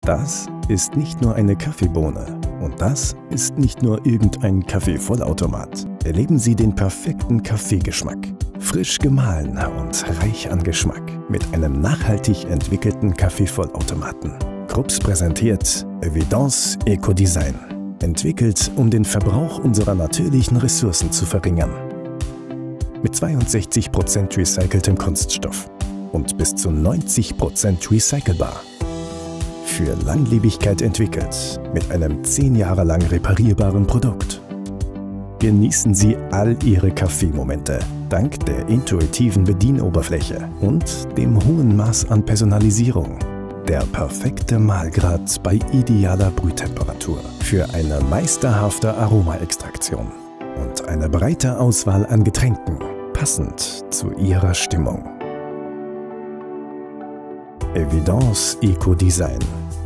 Das ist nicht nur eine Kaffeebohne und das ist nicht nur irgendein Kaffeevollautomat. Erleben Sie den perfekten Kaffeegeschmack. Frisch gemahlen und reich an Geschmack mit einem nachhaltig entwickelten Kaffeevollautomaten. Krups präsentiert Evidence Ecodesign. Entwickelt, um den Verbrauch unserer natürlichen Ressourcen zu verringern. Mit 62% recyceltem Kunststoff und bis zu 90% recycelbar. Für Langlebigkeit entwickelt, mit einem 10 Jahre lang reparierbaren Produkt. Genießen Sie all Ihre Kaffeemomente dank der intuitiven Bedienoberfläche und dem hohen Maß an Personalisierung. Der perfekte Mahlgrad bei idealer Brühtemperatur für eine meisterhafte Aromaextraktion und eine breite Auswahl an Getränken, passend zu Ihrer Stimmung. Evidence Ecodesign.